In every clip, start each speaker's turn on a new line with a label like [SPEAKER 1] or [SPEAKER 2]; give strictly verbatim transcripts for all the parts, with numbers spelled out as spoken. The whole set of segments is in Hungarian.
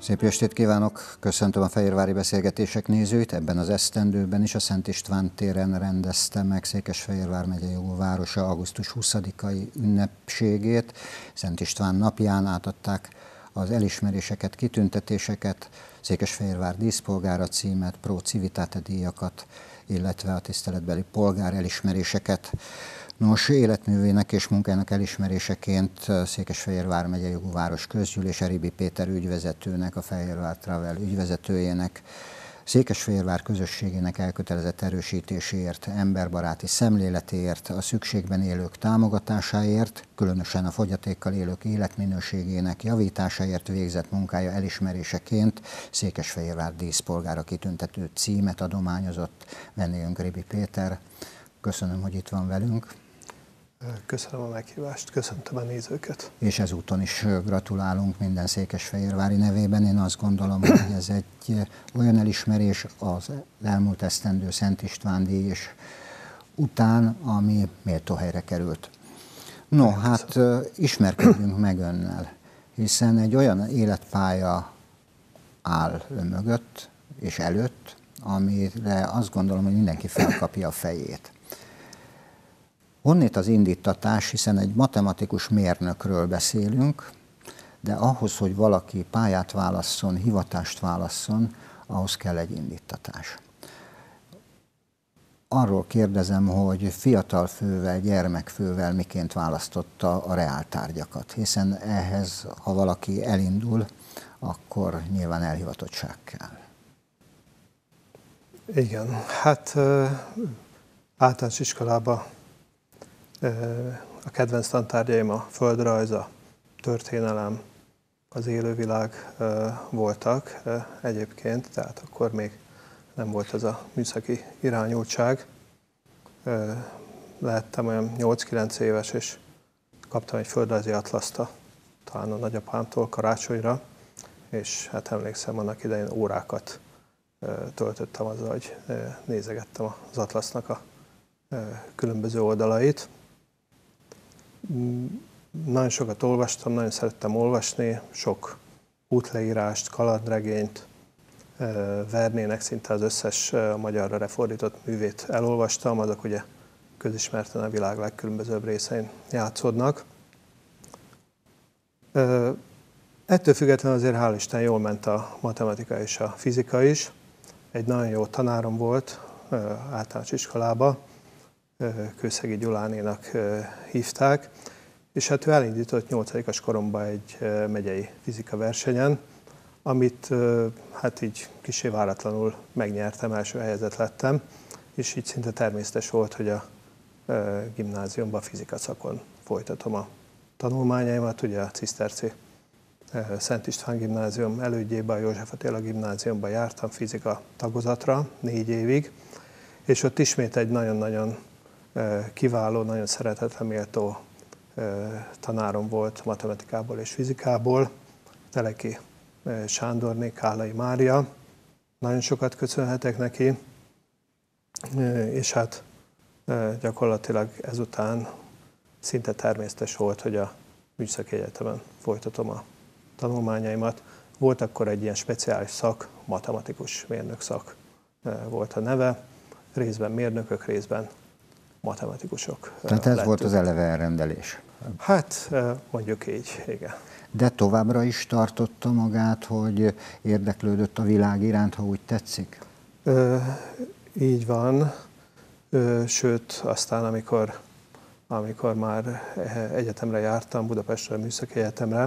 [SPEAKER 1] Szép estét kívánok! Köszöntöm a Fehérvári Beszélgetések nézőit. Ebben az esztendőben is a Szent István téren rendezte meg Székesfehérvár megye jóvárosa augusztus huszadikai ünnepségét. Szent István napján átadták az elismeréseket, kitüntetéseket, Székesfehérvár díszpolgára címet, Pro Civitate díjakat, illetve a tiszteletbeli polgár elismeréseket. Nos, életművének és munkájának elismeréseként Székesfehérvár megye jóváros közgyűlése Ribi Péter ügyvezetőnek, a Fehérvár Travel ügyvezetőjének, Székesfehérvár közösségének elkötelezett erősítéséért, emberbaráti szemléletéért, a szükségben élők támogatásáért, különösen a fogyatékkal élők életminőségének javításáért végzett munkája elismeréseként Székesfehérvár díszpolgára kitüntető címet adományozott vendégünk Ribi Péter. Köszönöm, hogy itt van velünk.
[SPEAKER 2] Köszönöm a meghívást, köszöntöm a nézőket.
[SPEAKER 1] És ezúton is gratulálunk minden székesfehérvári nevében. Én azt gondolom, hogy ez egy olyan elismerés az elmúlt esztendő Szent István díj és után, ami méltó helyre került. No, hát ismerkedjünk meg önnel, hiszen egy olyan életpálya áll ön mögött és előtt, amire azt gondolom, hogy mindenki felkapja a fejét. Honnét az indítatás, hiszen egy matematikus mérnökről beszélünk, de ahhoz, hogy valaki pályát válasszon, hivatást válasszon, ahhoz kell egy indítatás. Arról kérdezem, hogy fiatal fővel, gyermekfővel miként választotta a reáltárgyakat, hiszen ehhez, ha valaki elindul, akkor nyilván elhivatottság kell.
[SPEAKER 2] Igen, hát általános iskolában a kedvenc tantárgyaim a földrajz, a történelem, az élővilág voltak egyébként, tehát akkor még nem volt ez a műszaki irányultság. Lehettem olyan nyolc-kilenc éves, és kaptam egy földrajzi atlaszt, talán a nagyapámtól karácsonyra, és hát emlékszem, annak idején órákat töltöttem azzal, hogy nézegettem az atlasznak a különböző oldalait. Nagyon sokat olvastam, nagyon szerettem olvasni, sok útleírást, kalandregényt, Vernének szinte az összes magyarra lefordított művét elolvastam, azok ugye közismerten a világ legkülönbözőbb részein játszódnak. Ettől függetlenül azért hál' Isten jól ment a matematika és a fizika is. Egy nagyon jó tanárom volt általános iskolába, Kőszegi Gyulánénak hívták, és hát ő elindított nyolcadikos koromban egy megyei fizika versenyen, amit hát így kissé váratlanul megnyertem, első helyezett lettem, és így szinte természetes volt, hogy a gimnáziumban fizika szakon folytatom a tanulmányaimat, ugye a Ciszterci Szent István gimnázium elődjében, a József Attila gimnáziumban jártam fizika tagozatra négy évig, és ott ismét egy nagyon-nagyon kiváló, nagyon szeretetre méltó tanárom volt matematikából és fizikából, Teleki Sándorné, Kálai Mária. Nagyon sokat köszönhetek neki, és hát gyakorlatilag ezután szinte természetes volt, hogy a Műszaki Egyetemen folytatom a tanulmányaimat. Volt akkor egy ilyen speciális szak, matematikus mérnök szak volt a neve, részben mérnökök, részben matematikusok.
[SPEAKER 1] Tehát ez lettünk. Volt az eleve elrendelés.
[SPEAKER 2] Hát mondjuk így, igen.
[SPEAKER 1] De továbbra is tartotta magát, hogy érdeklődött a világ iránt, ha úgy tetszik?
[SPEAKER 2] Ö, így van. Ö, sőt, aztán amikor, amikor már egyetemre jártam, Budapestre, Műszaki Egyetemre,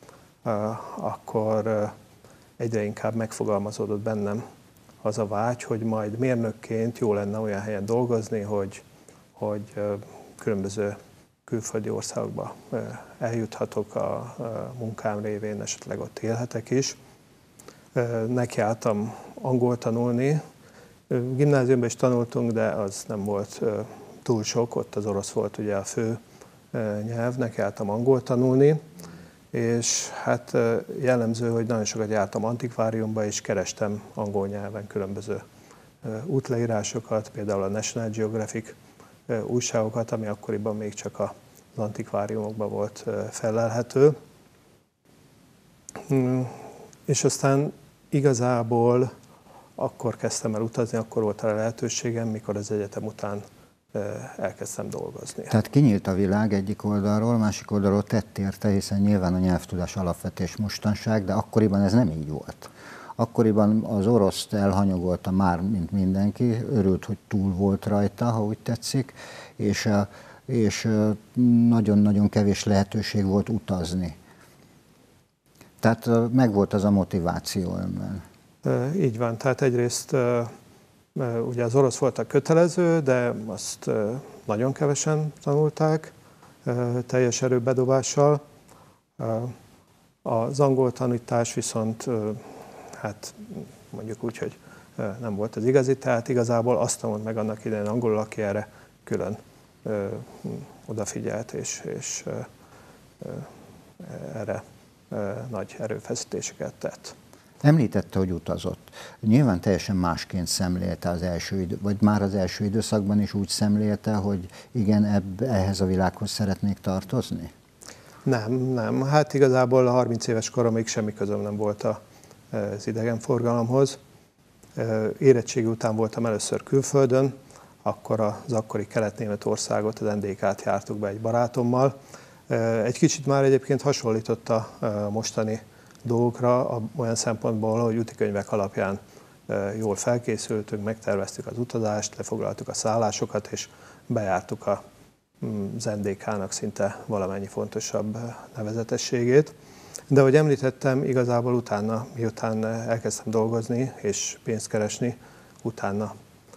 [SPEAKER 2] akkor egyre inkább megfogalmazódott bennem az a vágy, hogy majd mérnökként jó lenne olyan helyen dolgozni, hogy, hogy különböző külföldi országokba eljuthatok a munkám révén, esetleg ott élhetek is. Nekiálltam angol tanulni. Gimnáziumban is tanultunk, de az nem volt túl sok, ott az orosz volt ugye a fő nyelv, nekiálltam angol tanulni, és hát jellemző, hogy nagyon sokat jártam antikváriumba, és kerestem angol nyelven különböző útleírásokat, például a National Geographic újságokat, ami akkoriban még csak az antikváriumokban volt fellelhető. És aztán igazából akkor kezdtem el utazni, akkor volt a lehetőségem, mikor az egyetem után elkezdtem dolgozni.
[SPEAKER 1] Tehát kinyílt a világ egyik oldalról, másik oldalról tett érte, hiszen nyilván a nyelvtudás alapvetés mostanság, de akkoriban ez nem így volt. Akkoriban az oroszt elhanyagolta már, mint mindenki, örült, hogy túl volt rajta, ha úgy tetszik, és, és nagyon-nagyon kevés lehetőség volt utazni. Tehát megvolt az a motiváció önben.
[SPEAKER 2] Így van, tehát egyrészt ugye az orosz volt a kötelező, de azt nagyon kevesen tanulták, teljes erőbedobással. Az angol tanítás viszont, hát mondjuk úgy, hogy nem volt az igazi, tehát igazából azt tanult meg annak idején angolul, aki erre külön odafigyelt, és, és erre nagy erőfeszítéseket tett.
[SPEAKER 1] Említette, hogy utazott. Nyilván teljesen másként szemlélte az első idő, vagy már az első időszakban is úgy szemlélte, hogy igen, ebb, ehhez a világhoz szeretnék tartozni?
[SPEAKER 2] Nem, nem. Hát igazából a harminc éves koromig semmi közöm nem volt az idegenforgalomhoz. Érettségi után voltam először külföldön, akkor az akkori Kelet-Németországot, az en dé ká-t jártuk be egy barátommal. Egy kicsit már egyébként hasonlított a mostani dolgokra, olyan szempontból, hogy útikönyvek alapján jól felkészültünk, megterveztük az utazást, lefoglaltuk a szállásokat, és bejártuk az en dé ká-nak szinte valamennyi fontosabb nevezetességét. De ahogy említettem, igazából utána, miután elkezdtem dolgozni és pénzt keresni, utána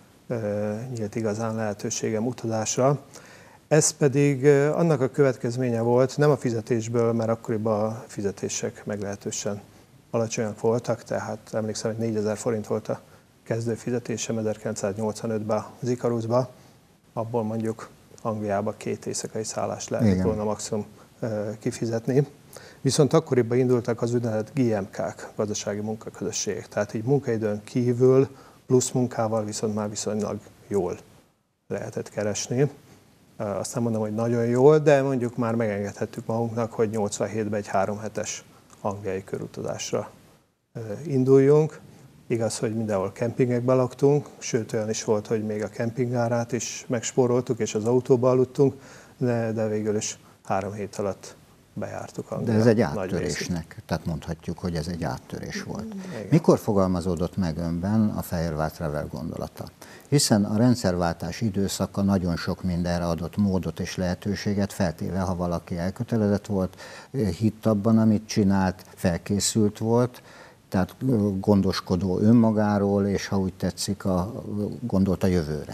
[SPEAKER 2] nyílt igazán lehetőségem utazásra. Ez pedig annak a következménye volt, nem a fizetésből, mert akkoriban a fizetések meglehetősen alacsonyak voltak, tehát emlékszem, hogy négyezer forint volt a kezdő fizetésem ezerkilencszáznyolcvanötben az Ikarusba, abból mondjuk Angliába két éjszakai szállást lehetett volna maximum kifizetni. Viszont akkoriban indultak az úgynevezett gé em ká-k, gazdasági munkaközösségek, tehát így munkaidőn kívül plusz munkával viszont már viszonylag jól lehetett keresni. Azt nem mondom, hogy nagyon jól, de mondjuk már megengedhettük magunknak, hogy nyolcvanhétben egy három hetes angliai körutazásra induljunk. Igaz, hogy mindenhol kempingekben laktunk, sőt olyan is volt, hogy még a kempingárát is megspóroltuk, és az autóba aludtunk, de, de végül is három hét alatt bejártuk Anglia.
[SPEAKER 1] De ez egy áttörésnek, tehát mondhatjuk, hogy ez egy áttörés volt. Igen. Mikor fogalmazódott meg önben a Fehérvár Travel gondolata? Hiszen a rendszerváltás időszaka nagyon sok mindenre adott módot és lehetőséget, feltéve, ha valaki elkötelezett volt, hitt abban, amit csinált, felkészült volt, tehát gondoskodó önmagáról, és ha úgy tetszik, a, gondolt a jövőre.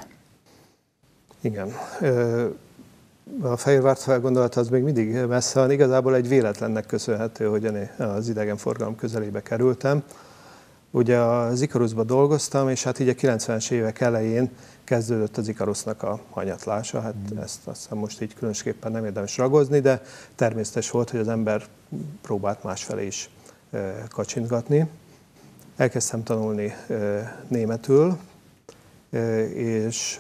[SPEAKER 2] Igen. A Fehérvár Travel gondolata az még mindig messze van. Igazából egy véletlennek köszönhető, hogy az idegenforgalom közelébe kerültem. Ugye az Ikarusban dolgoztam, és hát így a kilencvenes évek elején kezdődött az Ikarusnak a hanyatlása. Hát mm. ezt azt hiszem most így különösképpen nem érdemes ragozni, de természetes volt, hogy az ember próbált másfelé is kacsintgatni. Elkezdtem tanulni németül, és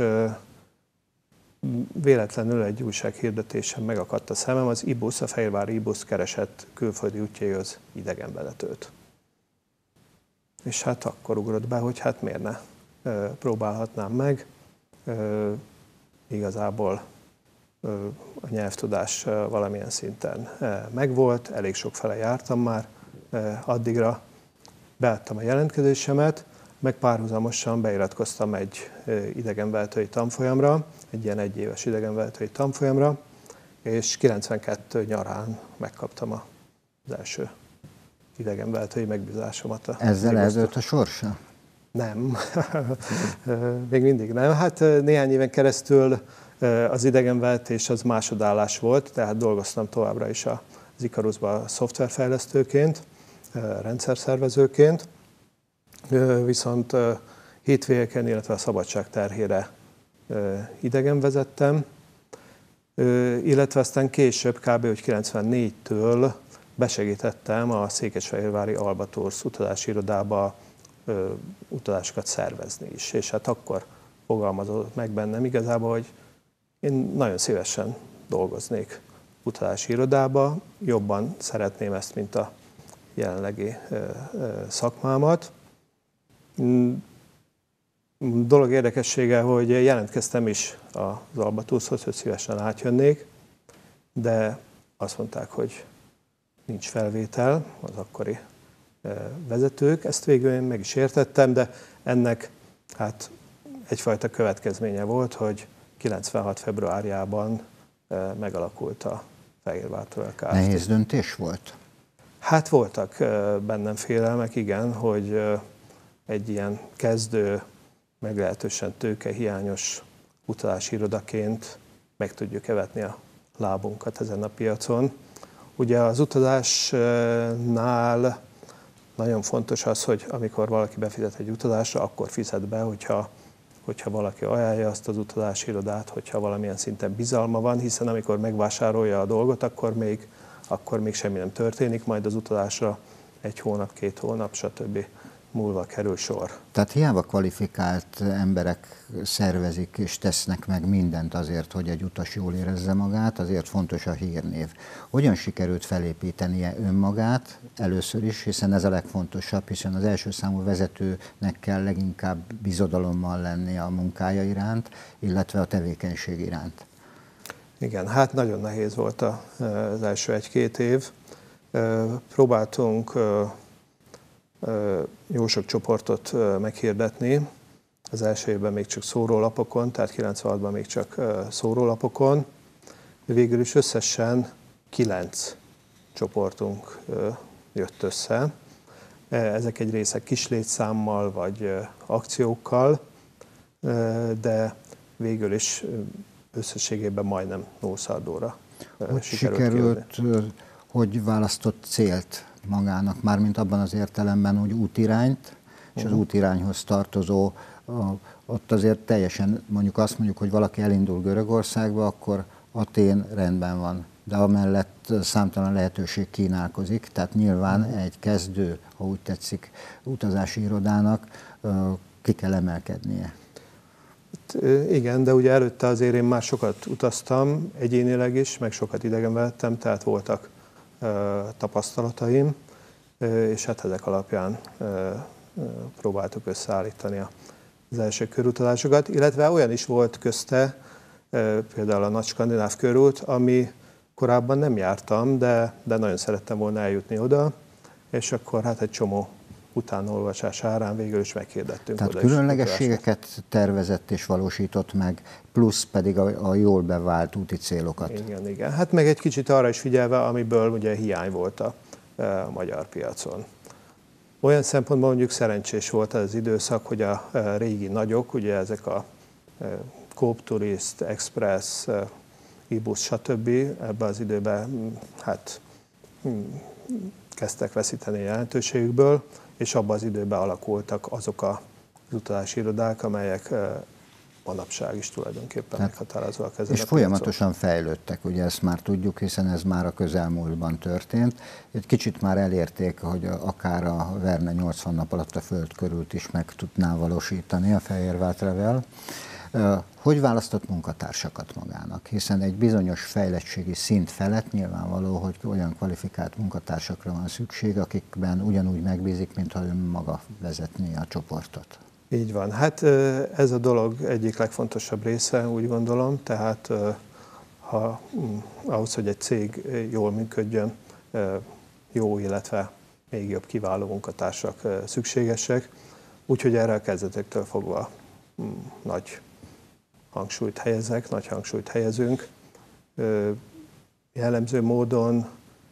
[SPEAKER 2] véletlenül egy újsághirdetésen megakadt a szemem, az ibusz, a Fehérvári ibusz keresett külföldi útjaihoz idegenvezetőt. És hát akkor ugrott be, hogy hát miért ne próbálhatnám meg. Igazából a nyelvtudás valamilyen szinten megvolt, elég sok fele jártam már addigra, beadtam a jelentkezésemet, meg párhuzamosan beiratkoztam egy idegenvezetői tanfolyamra, egy ilyen egyéves idegenvezetői tanfolyamra, és kilencvenkettő nyarán megkaptam az első idegenvezetői megbízásomat.
[SPEAKER 1] Ezzel eldőlt a sorsa?
[SPEAKER 2] Nem, még mindig nem. Hát néhány éven keresztül az idegenvezetés az másodállás volt, tehát dolgoztam továbbra is az Ikarusban szoftverfejlesztőként, rendszerszervezőként, viszont hétvégeken, illetve a szabadság terhére idegenvezettem, illetve aztán később, kb. kilencvennégytől besegítettem a székesfehérvári Albators utazási irodába utazásokat szervezni is. És hát akkor fogalmazódott meg bennem igazából, hogy én nagyon szívesen dolgoznék utazási irodába, jobban szeretném ezt, mint a jelenlegi szakmámat. Dolog érdekessége, hogy jelentkeztem is az Albatúszhoz, hogy szívesen átjönnék, de azt mondták, hogy nincs felvétel, az akkori vezetők. Ezt végül én meg is értettem, de ennek hát egyfajta következménye volt, hogy kilencvenhat februárjában megalakult a Fehérvár Travel Kft.
[SPEAKER 1] Nehéz döntés volt?
[SPEAKER 2] Hát voltak bennem félelmek, igen, hogy egy ilyen kezdő, meglehetősen tőkehiányos utazási irodaként meg tudjuk evetni a lábunkat ezen a piacon. Ugye az utazásnál nagyon fontos az, hogy amikor valaki befizet egy utazásra, akkor fizet be, hogyha, hogyha valaki ajánlja azt az utazási irodát, hogyha valamilyen szinten bizalma van, hiszen amikor megvásárolja a dolgot, akkor még, akkor még semmi nem történik, majd az utazásra egy hónap, két hónap, stb. Múlva kerül sor.
[SPEAKER 1] Tehát hiába kvalifikált emberek szervezik és tesznek meg mindent azért, hogy egy utas jól érezze magát, azért fontos a hírnév. Hogyan sikerült felépítenie önmagát először is, hiszen ez a legfontosabb, hiszen az első számú vezetőnek kell leginkább bizodalommal lennie a munkája iránt, illetve a tevékenység iránt.
[SPEAKER 2] Igen, hát nagyon nehéz volt az első egy-két év. Próbáltunk jó sok csoportot meghirdetni. Az első évben még csak szórólapokon, tehát kilencvenhatban még csak szórólapokon. Végül is összesen kilenc csoportunk jött össze. Ezek egy része kis létszámmal vagy akciókkal, de végül is összességében majdnem nullszardóra sikerült.
[SPEAKER 1] Sikerült, hogy választott célt magának, mármint abban az értelemben, hogy útirányt, és az útirányhoz tartozó, ott azért teljesen, mondjuk azt mondjuk, hogy valaki elindul Görögországba, akkor Atén rendben van, de amellett számtalan lehetőség kínálkozik, tehát nyilván egy kezdő, ha úgy tetszik, utazási irodának ki kell emelkednie.
[SPEAKER 2] Igen, de ugye előtte azért én már sokat utaztam, egyénileg is, meg sokat idegenbe lettem, tehát voltak tapasztalataim, és hát ezek alapján próbáltuk összeállítani az első körutazásokat, illetve olyan is volt közte, például a nagy skandináv körút, ami korábban nem jártam, de, de nagyon szerettem volna eljutni oda, és akkor hát egy csomó utánolvasás árán végül is meghirdettünk.
[SPEAKER 1] Tehát különlegességeket tervezett és valósított meg, plusz pedig a, a jól bevált úti célokat.
[SPEAKER 2] Igen, igen. Hát meg egy kicsit arra is figyelve, amiből ugye hiány volt a, a magyar piacon. Olyan szempontból mondjuk szerencsés volt az időszak, hogy a régi nagyok, ugye ezek a Coop Tourist, Express, iBus, stb. Ebben az időben hát kezdtek veszíteni jelentőségükből, és abban az időben alakultak azok az utazási irodák, amelyek manapság is tulajdonképpen meghatározóak ezen
[SPEAKER 1] és
[SPEAKER 2] a
[SPEAKER 1] folyamatosan piacon fejlődtek, ugye ezt már tudjuk, hiszen ez már a közelmúltban történt. Egy kicsit már elérték, hogy akár a Verne nyolcvan nap alatt a Föld körült is meg tudná valósítani a Fehérvár Travel. Hogy választott munkatársakat magának? Hiszen egy bizonyos fejlettségi szint felett nyilvánvaló, hogy olyan kvalifikált munkatársakra van szükség, akikben ugyanúgy megbízik, mintha ön maga vezetné a csoportot.
[SPEAKER 2] Így van. Hát ez a dolog egyik legfontosabb része, úgy gondolom, tehát ha, ahhoz, hogy egy cég jól működjön, jó, illetve még jobb, kiváló munkatársak szükségesek, úgyhogy erre a kezdetektől fogva nagy hangsúlyt helyezek, nagy hangsúlyt helyezünk. Jellemző módon,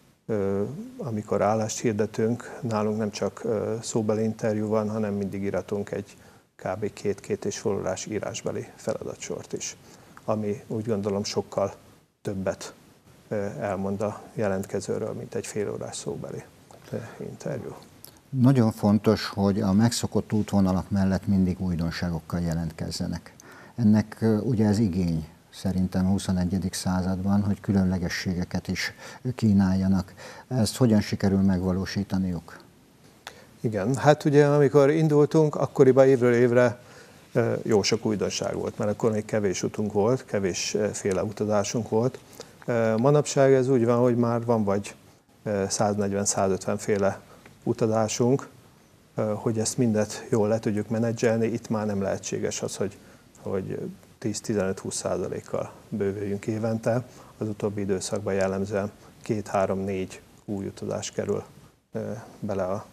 [SPEAKER 2] amikor állást hirdetünk, nálunk nem csak szóbeli interjú van, hanem mindig íratunk egy kb. két-két és fél órás írásbeli feladatsort is, ami úgy gondolom sokkal többet elmond a jelentkezőről, mint egy fél órás szóbeli interjú.
[SPEAKER 1] Nagyon fontos, hogy a megszokott útvonalak mellett mindig újdonságokkal jelentkezzenek. Ennek ugye ez igény szerintem a huszonegyedik században, hogy különlegességeket is kínáljanak. Ezt hogyan sikerül megvalósítaniuk?
[SPEAKER 2] Igen, hát ugye amikor indultunk, akkoriban évről évre jó sok újdonság volt, mert akkor még kevés utunk volt, kevésféle utazásunk volt. Manapság ez úgy van, hogy már van vagy száznegyven-százötven féle utazásunk, hogy ezt mindet jól le tudjuk menedzselni. Itt már nem lehetséges az, hogy, hogy tíz-tizenöt-húsz százalékkal bővüljünk évente. Az utóbbi időszakban jellemzően két-három-négy új utazás kerül bele a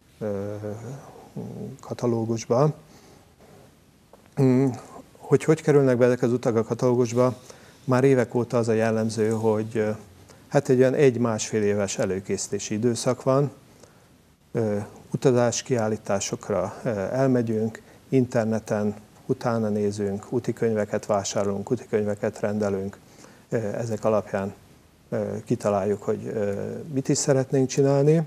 [SPEAKER 2] katalógusba. Hogy hogy kerülnek be ezek az utak a katalógusba? Már évek óta az a jellemző, hogy hát egy olyan egy-másfél éves előkészítési időszak van. Utazás kiállításokra elmegyünk, interneten utána nézünk, útikönyveket vásárolunk, útikönyveket rendelünk. Ezek alapján kitaláljuk, hogy mit is szeretnénk csinálni.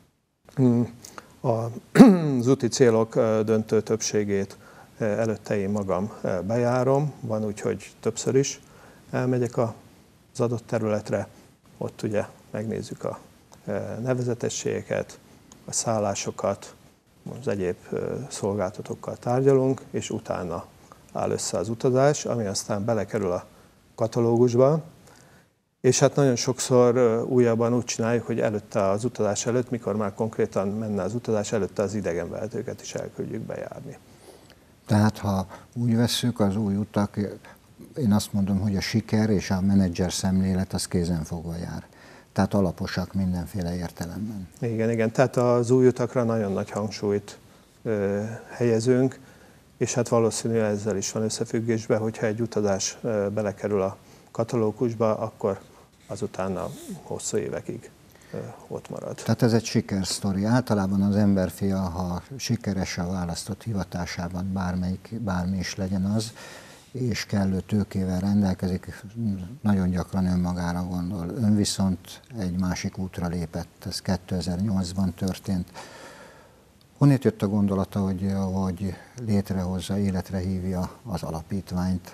[SPEAKER 2] Az úti célok döntő többségét előtte én magam bejárom, van úgy, hogy többször is elmegyek az adott területre, ott ugye megnézzük a nevezetességeket, a szállásokat, az egyéb szolgáltatókkal tárgyalunk, és utána áll össze az utazás, ami aztán belekerül a katalógusba. És hát nagyon sokszor újabban úgy csináljuk, hogy előtte az utazás előtt, mikor már konkrétan menne az utazás, előtte az idegenvezetőket is elküldjük bejárni.
[SPEAKER 1] Tehát ha úgy vesszük, az új utak, én azt mondom, hogy a siker és a menedzser szemlélet az kézenfogva jár. Tehát alaposak mindenféle értelemben.
[SPEAKER 2] Igen, igen. Tehát az új utakra nagyon nagy hangsúlyt ö, helyezünk, és hát valószínűleg ezzel is van összefüggésben, hogyha egy utazás ö, belekerül a katalógusba, akkor azután a hosszú évekig ö, ott marad.
[SPEAKER 1] Tehát ez egy sikersztori. Általában az emberfia, ha sikeres a választott hivatásában, bármelyik, bármi is legyen az, és kellő tőkével rendelkezik, nagyon gyakran önmagára gondol. Ön viszont egy másik útra lépett, ez kétezer-nyolcban történt. Honnét jött a gondolata, hogy, hogy létrehozza, életre hívja az alapítványt?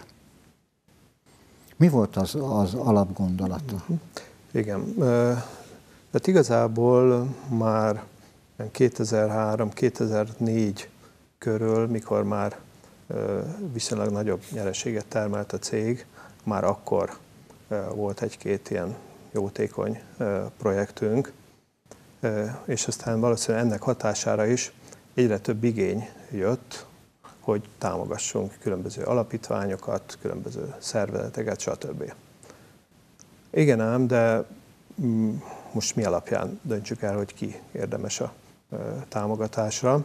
[SPEAKER 1] Mi volt az, az alapgondolata?
[SPEAKER 2] Igen, tehát igazából már kétezer-három-kétezer-négy körül, mikor már viszonylag nagyobb nyereséget termelt a cég, már akkor volt egy-két ilyen jótékony projektünk, és aztán valószínűleg ennek hatására is egyre több igény jött, hogy támogassunk különböző alapítványokat, különböző szervezeteket, stb. Igen ám, de most mi alapján döntsük el, hogy ki érdemes a támogatásra.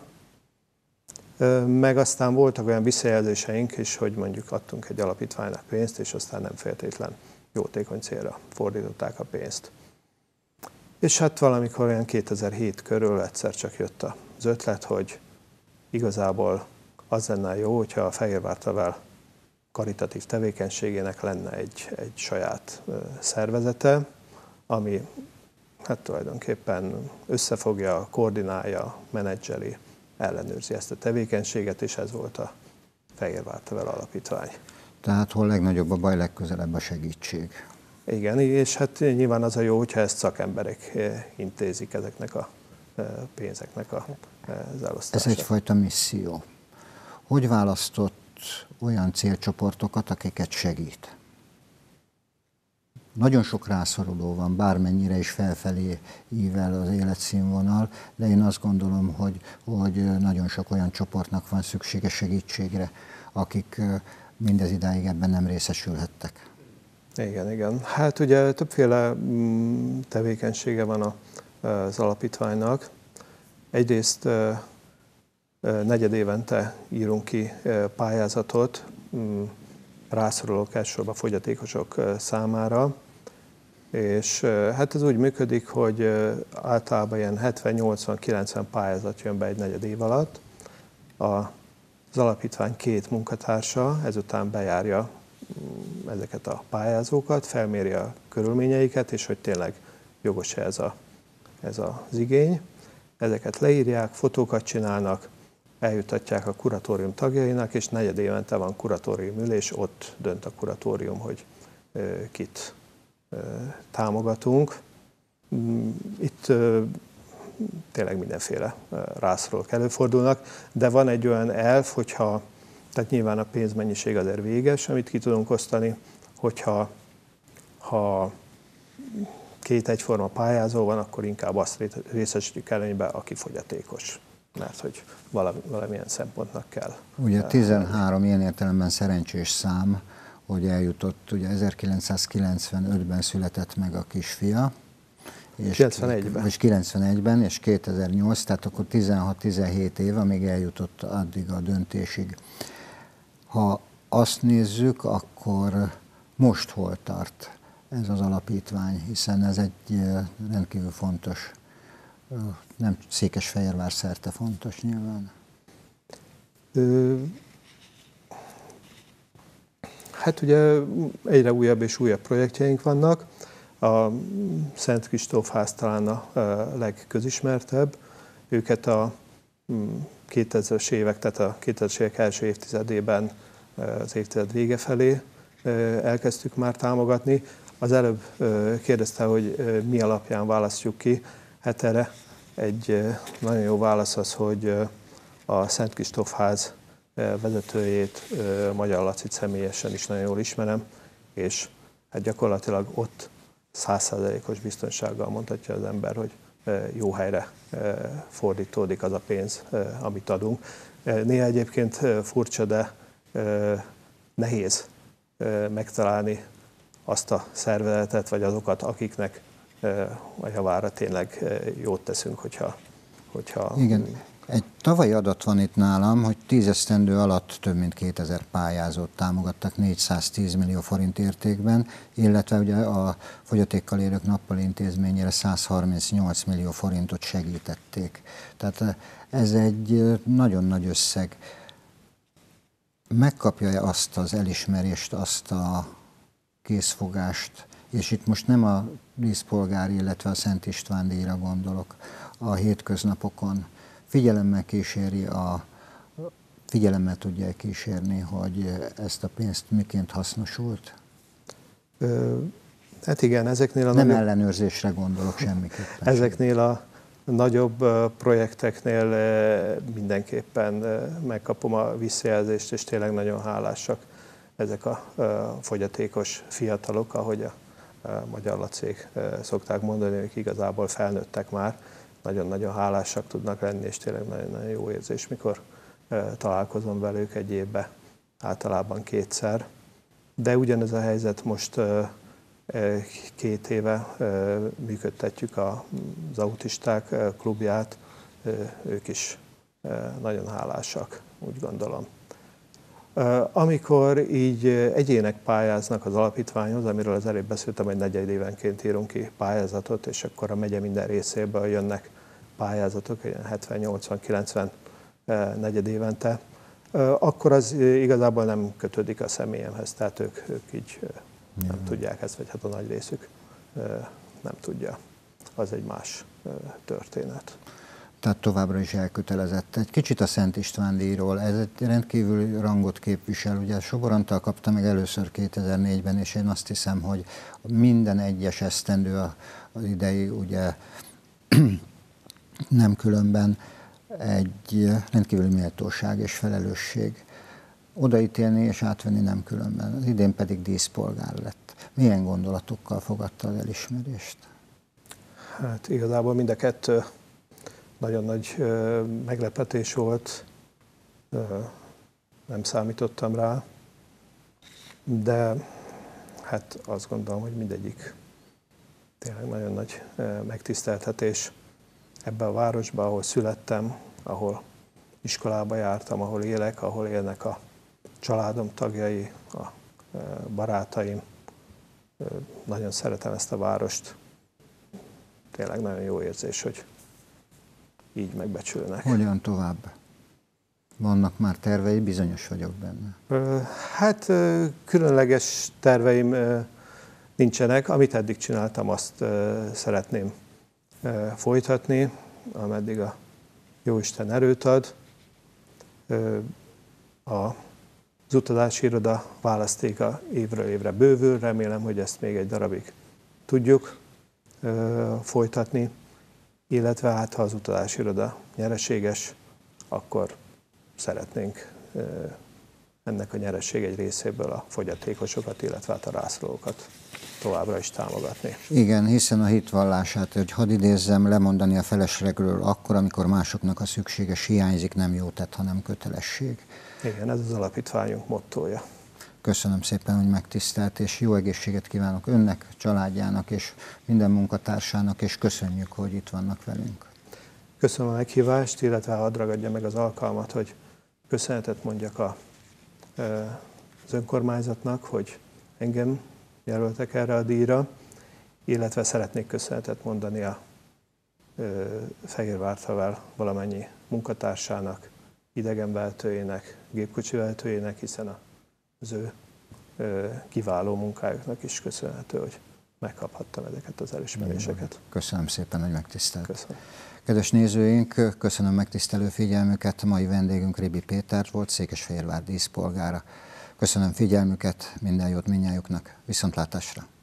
[SPEAKER 2] Meg aztán voltak olyan visszajelzéseink is, hogy mondjuk adtunk egy alapítványnak pénzt, és aztán nem feltétlen jótékony célra fordították a pénzt. És hát valamikor olyan kétezer-hét körül egyszer csak jött az ötlet, hogy igazából az lenne jó, hogyha a Fehérvár Travel karitatív tevékenységének lenne egy, egy saját szervezete, ami hát tulajdonképpen összefogja, koordinálja, menedzseli, ellenőrzi ezt a tevékenységet, és ez volt a Fehérvár Travel Alapítvány.
[SPEAKER 1] Tehát hol legnagyobb a baj, legközelebb a segítség.
[SPEAKER 2] Igen, és hát nyilván az a jó, hogyha ezt szakemberek intézik ezeknek a pénzeknek az elosztását.
[SPEAKER 1] Ez egyfajta misszió. Hogy választott olyan célcsoportokat, akiket segít? Nagyon sok rászoruló van, bármennyire is felfelé ível az életszínvonal, de én azt gondolom, hogy, hogy nagyon sok olyan csoportnak van szüksége segítségre, akik mindez idáig ebben nem részesülhettek.
[SPEAKER 2] Igen, igen. Hát ugye többféle tevékenysége van az alapítványnak. Egyrészt negyed évente írunk ki pályázatot rászorulók, elsősorban fogyatékosok számára, és hát ez úgy működik, hogy általában ilyen hetven-nyolcvan-kilencven pályázat jön be egy negyed év alatt. Az alapítvány két munkatársa ezután bejárja ezeket a pályázókat, felméri a körülményeiket, és hogy tényleg jogos-e ez, a, ez az igény. Ezeket leírják, fotókat csinálnak, eljutatják a kuratórium tagjainak, és negyed évente van kuratórium ülés, ott dönt a kuratórium, hogy kit támogatunk. Itt tényleg mindenféle rászorulók előfordulnak, de van egy olyan elv, hogyha, tehát nyilván a pénzmennyiség azért véges, amit ki tudunk osztani, hogyha ha két egyforma pályázó van, akkor inkább azt részesítjük előnybe, aki fogyatékos. Mert hogy valami, valamilyen szempontnak kell.
[SPEAKER 1] Ugye tizenhárom ilyen értelemben szerencsés szám, hogy eljutott, ugye ezerkilencszázkilencvenötben született meg a kisfia, és
[SPEAKER 2] kilencvenegyben.
[SPEAKER 1] És kilencvenegyben, és kétezer-nyolc, tehát akkor tizenhat-tizenhét év, amíg eljutott addig a döntésig. Ha azt nézzük, akkor most hol tart ez az alapítvány, hiszen ez egy rendkívül fontos, nem Székesfehérvár szerte fontos nyilván.
[SPEAKER 2] Ö, hát ugye egyre újabb és újabb projektjeink vannak. A Szent Kristóf ház talán a legközismertebb. Őket a kétezres évek, tehát a kétezres évek első évtizedében, az évtized vége felé elkezdtük már támogatni. Az előbb kérdezte, hogy mi alapján választjuk ki. Hát erre egy nagyon jó válasz az, hogy a Szent Kristóf ház vezetőjét, Magyar Lacit személyesen is nagyon jól ismerem, és hát gyakorlatilag ott száz százalékos biztonsággal mondhatja az ember, hogy jó helyre fordítódik az a pénz, amit adunk. Néha egyébként furcsa, de nehéz megtalálni azt a szervezetet, vagy azokat, akiknek a javára tényleg jót teszünk, hogyha... hogyha
[SPEAKER 1] Igen. Egy tavalyi adat van itt nálam, hogy tíz esztendő alatt több mint kétezer pályázót támogattak négyszáztíz millió forint értékben, illetve ugye a fogyatékkal élők nappali intézményére száz harmincnyolc millió forintot segítették. Tehát ez egy nagyon nagy összeg. Megkapja azt az elismerést, azt a készfogást, és itt most nem a díszpolgári, illetve a Szent István díjra gondolok, a hétköznapokon figyelemmel kíséri, a, figyelemmel tudja kísérni, hogy ezt a pénzt miként hasznosult?
[SPEAKER 2] Ö, hát igen, ezeknél a
[SPEAKER 1] Nem
[SPEAKER 2] nagyobb,
[SPEAKER 1] ellenőrzésre gondolok semmiképpen.
[SPEAKER 2] ezeknél a nagyobb projekteknél mindenképpen megkapom a visszajelzést, és tényleg nagyon hálásak ezek a fogyatékos fiatalok, ahogy a Magyar Lacék szokták mondani, ők igazából felnőttek már, nagyon-nagyon hálásak tudnak lenni, és tényleg nagyon-nagyon jó érzés, mikor találkozom velük egy évben, általában kétszer. De ugyanez a helyzet most két éve működtetjük az autisták klubját, ők is nagyon hálásak, úgy gondolom. Amikor így egyének pályáznak az alapítványhoz, amiről az előbb beszéltem, hogy negyed évenként írunk ki pályázatot, és akkor a megye minden részéből jönnek pályázatok, hetven-nyolcvan-kilencven negyed évente, akkor az igazából nem kötődik a személyemhez, tehát ők, ők így nem Jön. tudják ezt, vagy hát a nagy részük nem tudja. Az egy más történet.
[SPEAKER 1] Tehát továbbra is elkötelezett. Egy kicsit a Szent István díjról, ez egy rendkívüli rangot képvisel. Ugye Sobor Antal kapta meg először kétezer-négyben, és én azt hiszem, hogy minden egyes esztendő az idei, ugye nem különben egy rendkívüli méltóság és felelősség. Odaítélni és átvenni nem különben. Az idén pedig díszpolgár lett. Milyen gondolatokkal fogadta az elismerést?
[SPEAKER 2] Hát igazából mind a kettő nagyon nagy ö, meglepetés volt, ö, nem számítottam rá, de hát azt gondolom, hogy mindegyik tényleg nagyon nagy ö, megtiszteltetés ebbe a városba, ahol születtem, ahol iskolába jártam, ahol élek, ahol élnek a családom tagjai, a ö, barátaim. Ö, nagyon szeretem ezt a várost. Tényleg nagyon jó érzés, hogy így megbecsülnek.
[SPEAKER 1] Hogyan tovább? Vannak már tervei, bizonyos vagyok benne.
[SPEAKER 2] Hát különleges terveim nincsenek. Amit eddig csináltam, azt szeretném folytatni, ameddig a Jóisten erőt ad. Az utazási iroda választéka évről évre bővül, remélem, hogy ezt még egy darabig tudjuk folytatni, illetve hát ha az utazási iroda nyereséges, akkor szeretnénk ennek a nyereség egy részéből a fogyatékosokat, illetve hát a rászorulókat továbbra is támogatni.
[SPEAKER 1] Igen, hiszen a hitvallását, hogy hadd idézzem, lemondani a feleslegről akkor, amikor másoknak a szükséges hiányzik, nem jó tett, hanem kötelesség.
[SPEAKER 2] Igen, ez az alapítványunk mottója.
[SPEAKER 1] Köszönöm szépen, hogy megtisztelt, és jó egészséget kívánok önnek, családjának és minden munkatársának, és köszönjük, hogy itt vannak velünk.
[SPEAKER 2] Köszönöm a meghívást, illetve hadd ragadja meg az alkalmat, hogy köszönetet mondjak a, az önkormányzatnak, hogy engem jelöltek erre a díjra, illetve szeretnék köszönetet mondani a Fehérvárthavel valamennyi munkatársának, idegenvezetőjének, gépkocsivezetőjének, hiszen az ő kiváló munkájuknak is köszönhető, hogy megkaphattam ezeket az elismeréseket.
[SPEAKER 1] Köszönöm szépen, hogy megtisztelt.
[SPEAKER 2] Köszönöm.
[SPEAKER 1] Kedves nézőink, köszönöm megtisztelő figyelmüket. Mai vendégünk Ribi Péter volt, Székesfehérvár díszpolgára. Köszönöm figyelmüket, minden jót mindnyájuknak. Viszontlátásra!